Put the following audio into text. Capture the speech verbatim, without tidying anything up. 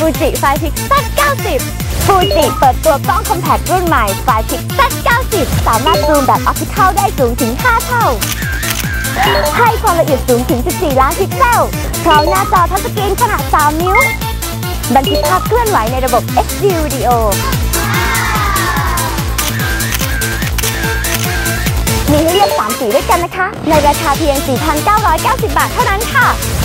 Fuji ไฟว์ พิก แซด เก้าสิบ Fuji เปิดตัวกล้องคอมแพครุ่นใหม่ ไฟว์ พิก แซด เก้าสิบ สามารถซูมแบบออปติคอลได้สูงถึงห้าเท่าให้ความละเอียดสูงถึงสิบสี่ล้านพิกเซลพร้อมหน้าจอทัชสกรีนขนาดสามนิ้วบันทึกภาพเคลื่อนไหวในระบบ เอช ดี Video มีให้เลือกสามสีด้วยกันนะคะในราคาเพียง สี่พันเก้าร้อยเก้าสิบ บาทเท่านั้นค่ะ